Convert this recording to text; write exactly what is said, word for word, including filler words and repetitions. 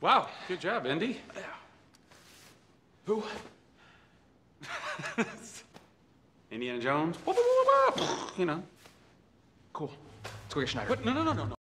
Wow, good job, Indy. Yeah. Who? Indiana Jones. You know. Cool. Let's go get Schneider. What? No, no, no, no, no.